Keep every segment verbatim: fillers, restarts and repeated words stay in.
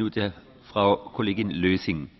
Minute Frau Kollegin Lösing.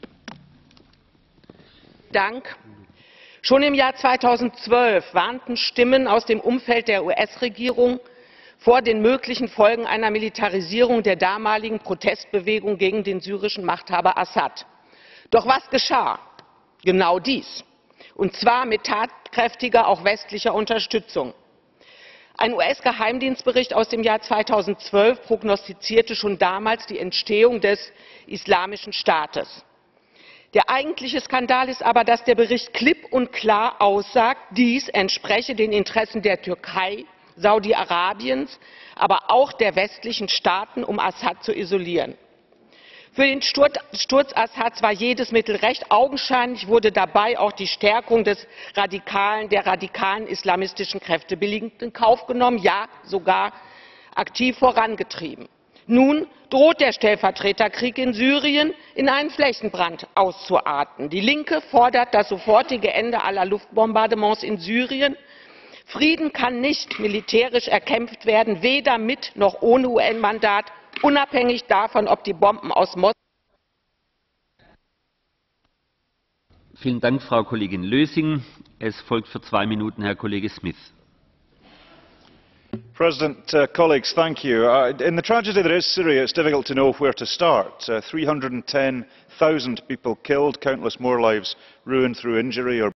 Dank. Schon im Jahr zweitausendzwölf warnten Stimmen aus dem Umfeld der U S-Regierung vor den möglichen Folgen einer Militarisierung der damaligen Protestbewegung gegen den syrischen Machthaber Assad. Doch was geschah? Genau dies. Und zwar mit tatkräftiger, auch westlicher Unterstützung. Ein U S-Geheimdienstbericht aus dem Jahr zweitausendzwölf prognostizierte schon damals die Entstehung des Islamischen Staates. Der eigentliche Skandal ist aber, dass der Bericht klipp und klar aussagt, dies entspreche den Interessen der Türkei, Saudi-Arabiens, aber auch der westlichen Staaten, um Assad zu isolieren. Für den Sturz Assads war jedes Mittel recht. Augenscheinlich wurde dabei auch die Stärkung des radikalen, der radikalen islamistischen Kräfte billigend in Kauf genommen, ja sogar aktiv vorangetrieben. Nun droht der Stellvertreterkrieg in Syrien in einen Flächenbrand auszuarten. Die Linke fordert das sofortige Ende aller Luftbombardements in Syrien. Frieden kann nicht militärisch erkämpft werden, weder mit noch ohne U N-Mandat, unabhängig davon, ob die Bomben aus Moskau. Vielen Dank, Frau Kollegin Lösing. Es folgt für zwei Minuten Herr Kollege Smith. President, uh, colleagues, thank you. Uh, in the tragedy that is Syria, it's difficult to know where to start. Uh, three hundred and ten thousand people killed, countless more lives ruined through injury or